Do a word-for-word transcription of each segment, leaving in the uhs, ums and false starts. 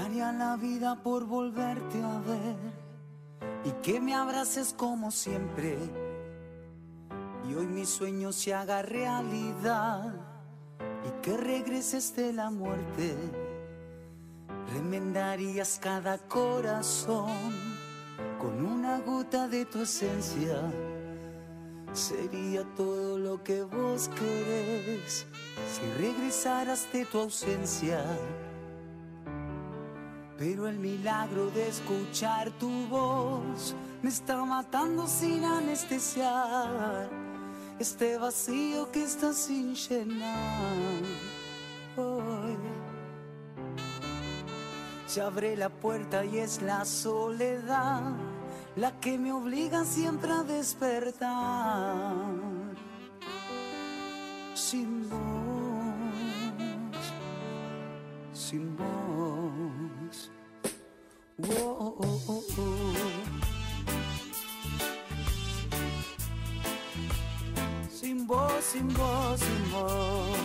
Daría la vida por volverte a ver y que me abraces como siempre. Y hoy mi sueño se haga realidad y que regreses de la muerte. Remendarías cada corazón con una gota de tu esencia. Sería todo lo que vos querés si regresaras de tu ausencia. Pero el milagro de escuchar tu voz me está matando sin anestesiar este vacío que está sin llenar. Hoy se abre la puerta y es la soledad la que me obliga siempre a despertar. Sin vos, sin vos. Oh, oh, oh, oh. Sin vos, sin vos, sin vos.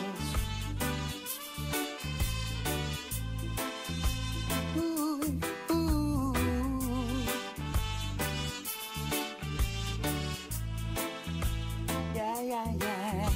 Uy, uy. Yeah, yeah, yeah.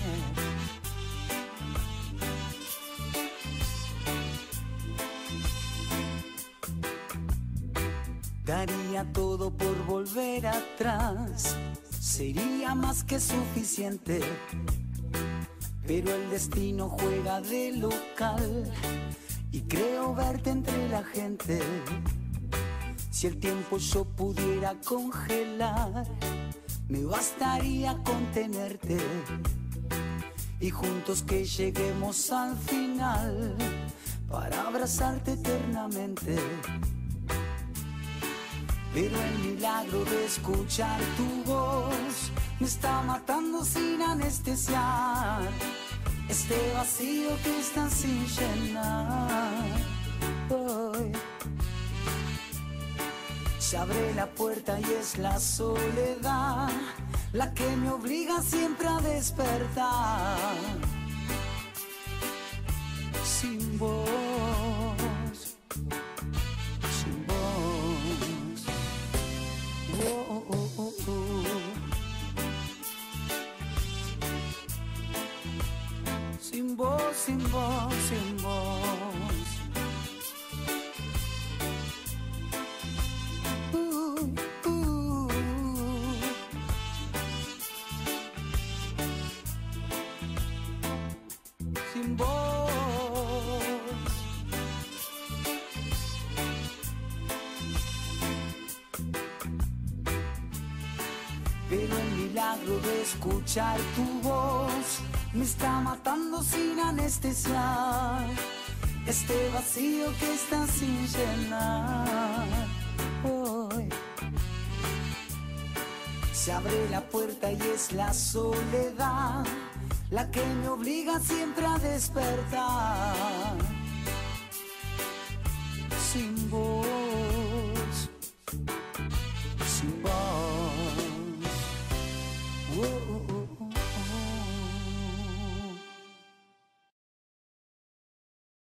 Daría todo por volver atrás, sería más que suficiente. Pero el destino juega de local y creo verte entre la gente. Si el tiempo yo pudiera congelar, me bastaría contenerte y juntos que lleguemos al final para abrazarte eternamente. Pero el milagro de escuchar tu voz me está matando sin anestesiar este vacío que está sin llenar. Hoy se abre la puerta y es la soledad la que me obliga siempre a despertar. Sin vos, sin vos. Oh, oh, oh, oh. Sin vos, sin vos, sin vos. Uh, uh. Sin vos. Pero el milagro de escuchar tu voz me está matando sin anestesiar este vacío que está sin llenar. Hoy se abre la puerta y es la soledad la que me obliga siempre a despertar.